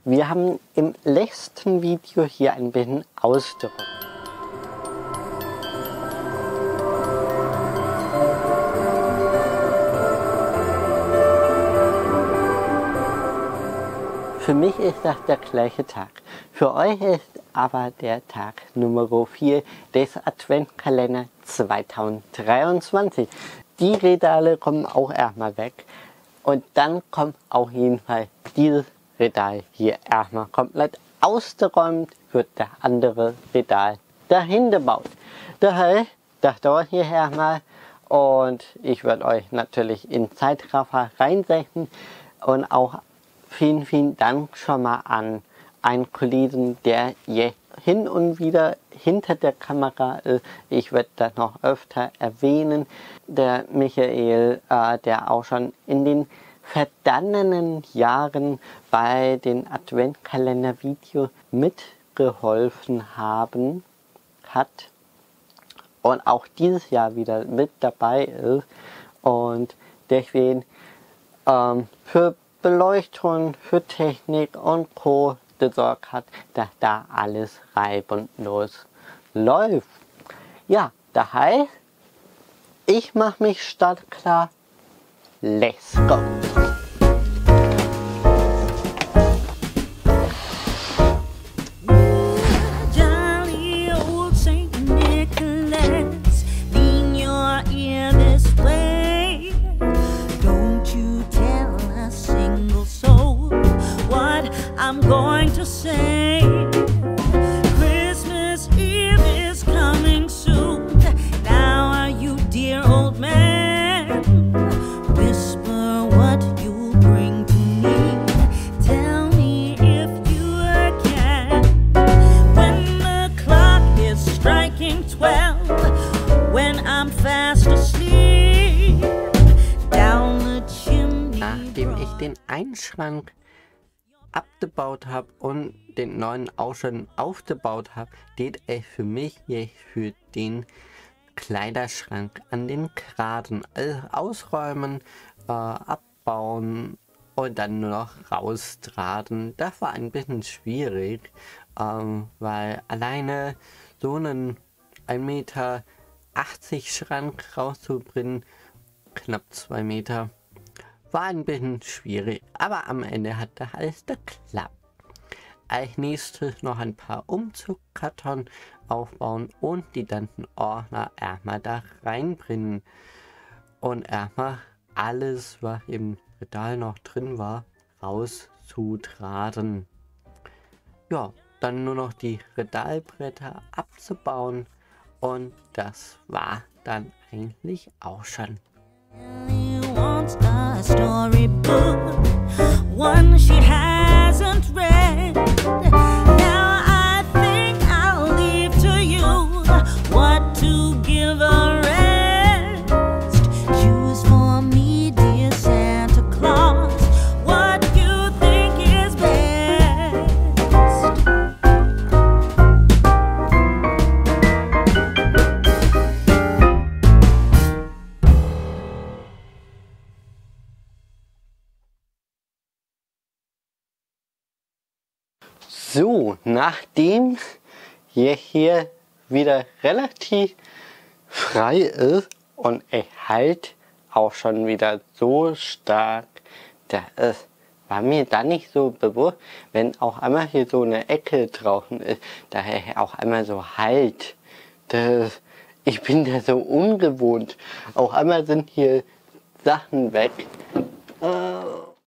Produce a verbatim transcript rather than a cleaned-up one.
Wir haben im letzten Video hier ein bisschen ausgeräumt. Für mich ist das der gleiche Tag. Für euch ist aber der Tag Nummer vier des Adventkalender zweitausenddreiundzwanzig. Die Regale kommen auch erstmal weg. Und dann kommt auf jeden Fall dieses Regal hier erstmal komplett ausgeräumt, wird der andere Regal dahin gebaut. Das heißt, das dauert hier erstmal und ich werde euch natürlich in Zeitraffer reinsetzen und auch vielen, vielen Dank schon mal an einen Kollegen, der jetzt hin und wieder hinter der Kamera ist. Ich werde das noch öfter erwähnen. Der Michael, äh, der auch schon in den vergangenen Jahren bei den Adventkalender-Videos mitgeholfen haben, hat und auch dieses Jahr wieder mit dabei ist und deswegen ähm, für Beleuchtung, für Technik und Co. gesorgt hat, dass da alles reibungslos läuft. Ja, das heißt, ich mache mich startklar. Let's go! I'm going to say Christmas Eve is coming soon. Now are you, dear old man? Whisper what you bring to me. Tell me if you can. When the clock is striking twelve, when I'm fast asleep, down the chimney. Nachdem ich den Einschrank abgebaut habe und den neuen auch schon aufgebaut habe, geht es für mich jetzt für den Kleiderschrank an den Graden. Also ausräumen, äh, abbauen und dann nur noch raustragen. Das war ein bisschen schwierig, ähm, weil alleine so einen ein Meter achtzig Schrank rauszubringen, knapp zwei Meter, war ein bisschen schwierig, aber am Ende hat das alles geklappt. Als nächstes noch ein paar Umzugkarton aufbauen und die ganzen Ordner erstmal da reinbringen. Und erstmal alles, was im Regal noch drin war, rauszutragen. Ja, dann nur noch die Regalbretter abzubauen und das war dann eigentlich auch schon. A storybook, one she hasn't read. Now I think I'll leave to you what to give a rest. Choose for me, dear Santa Claus, what you think is best. So, nachdem hier, hier wieder relativ frei ist und es halt auch schon wieder so stark, das ist, war mir da nicht so bewusst, wenn auch einmal hier so eine Ecke draußen ist, daher auch einmal so halt. Das, ich bin da so ungewohnt. Auch einmal sind hier Sachen weg. Äh,